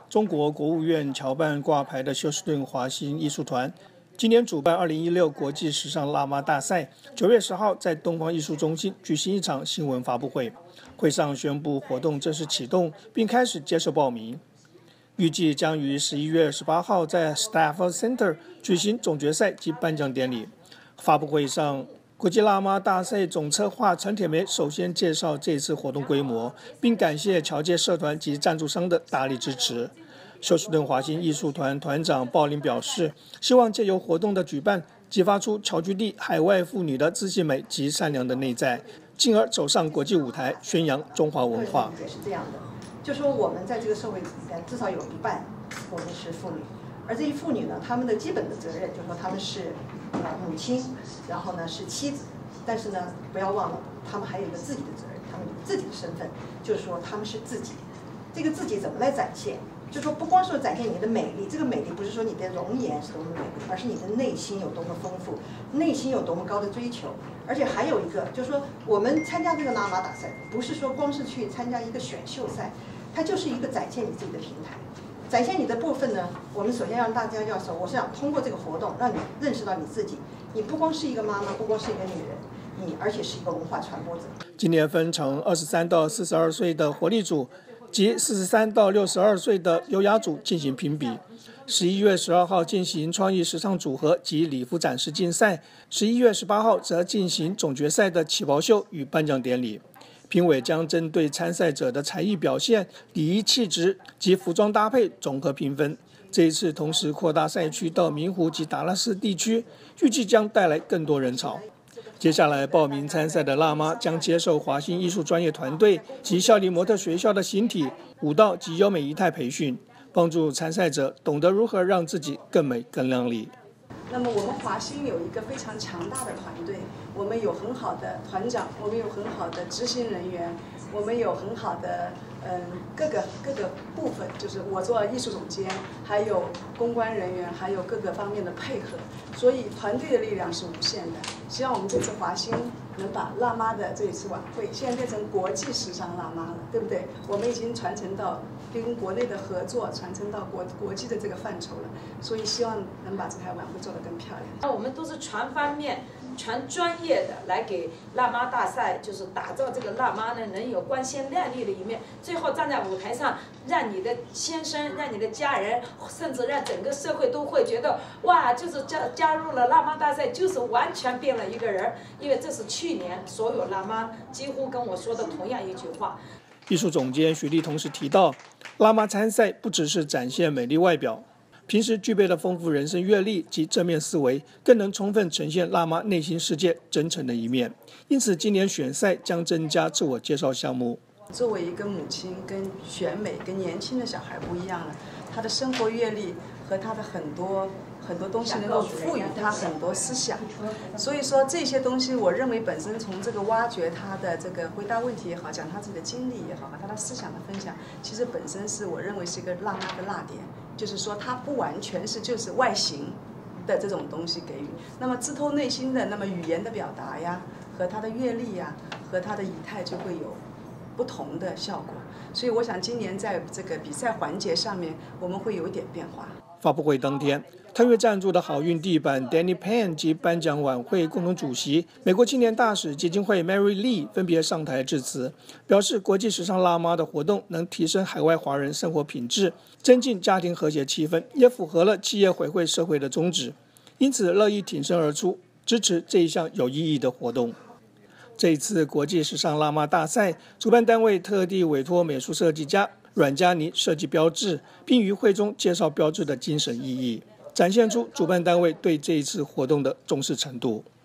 中国国务院侨办挂牌的休斯顿华新艺术团，今年主办2016国际时尚辣妈大赛，9月10号在东方艺术中心举行一场新闻发布会，会上宣布活动正式启动，并开始接受报名。预计将于11月18号在 Stafford Center 举行总决赛及颁奖典礼。发布会上，国际辣妈大赛总策划陈铁梅首先介绍这次活动规模，并感谢侨界社团及赞助商的大力支持。休斯顿华新艺术团团长鲍林表示，希望借由活动的举办，激发出侨居地海外妇女的自信美及善良的内在，进而走上国际舞台，宣扬中华文化。 也是这样的，就说我们在这个社会里面，至少有一半我们是妇女，而这些妇女呢，她们的基本的责任就是说她们是母亲，然后呢是妻子，但是呢不要忘了，她们还有一个自己的责任，她们有自己的身份，就是说她们是自己，这个自己怎么来展现？就说不光是展现你的美丽，这个美丽不是说你的容颜是多么美丽，而是你的内心有多么丰富，内心有多么高的追求。而且还有一个，就是说我们参加这个辣妈大赛，不是说光是去参加一个选秀赛，它就是一个展现你自己的平台。展现你的部分呢，我们首先让大家要说，我是想通过这个活动让你认识到你自己，你不光是一个妈妈，不光是一个女人，你而且是一个文化传播者。 今年分成23到42岁的活力组及43到62岁的优雅组进行评比。11月12号进行创意时尚组合及礼服展示竞赛，11月18号则进行总决赛的旗袍秀与颁奖典礼。评委将针对参赛者的才艺表现、礼仪气质及服装搭配综合评分。这一次同时扩大赛区到明湖及达拉斯地区，预计将带来更多人潮。接下来报名参赛的辣妈将接受华新艺术专业团队及效力模特学校的形体、舞蹈及优美仪态培训，帮助参赛者懂得如何让自己更美更靓丽。 那么我们华新有一个非常强大的团队，我们有很好的团长，我们有很好的执行人员，我们有很好的各个部分，就是我做艺术总监，还有公关人员，还有各个方面的配合，所以团队的力量是无限的。希望我们这次华新能把辣妈的这一次晚会现在变成国际时尚辣妈了，对不对？我们已经传承到跟国内的合作，传承到国际的这个范畴了，所以希望能把这台晚会做得更漂亮。 那我们都是全方面、全专业的来给辣妈大赛，就是打造这个辣妈呢能有光鲜亮丽的一面，最后站在舞台上，让你的先生、让你的家人，甚至让整个社会都会觉得哇，就是加入了辣妈大赛，就是完全变了一个人。因为这是去年所有辣妈几乎跟我说的同样一句话。 艺术总监徐丽同时提到，辣妈参赛不只是展现美丽外表，平时具备了丰富人生阅历及正面思维，更能充分呈现辣妈内心世界真诚的一面。因此，今年选赛将增加自我介绍项目。 作为一个母亲，跟选美、跟年轻的小孩不一样了，她的生活阅历和她的很多东西能够赋予她很多思想，所以说这些东西，我认为本身从这个挖掘她的这个回答问题也好，讲她自己的经历也好，和她的思想的分享，其实本身是我认为是一个辣妈的辣点，就是说她不完全是就是外形的这种东西给予，那么直透内心的，那么语言的表达呀，和她的阅历呀，和她的仪态就会有不同的效果，所以我想今年在这个比赛环节上面，我们会有一点变化。 发布会当天，特约赞助的好运地板 Danny Pan 及颁奖晚会共同主席美国青年大使基金会 Mary Lee 分别上台致辞，表示国际时尚辣妈的活动能提升海外华人生活品质，增进家庭和谐气氛，也符合了企业回馈社会的宗旨，因此乐意挺身而出，支持这一项有意义的活动。这一次国际时尚辣妈大赛，主办单位特地委托美术设计家阮嘉妮设计标志，并于会中介绍标志的精神意义，展现出主办单位对这一次活动的重视程度。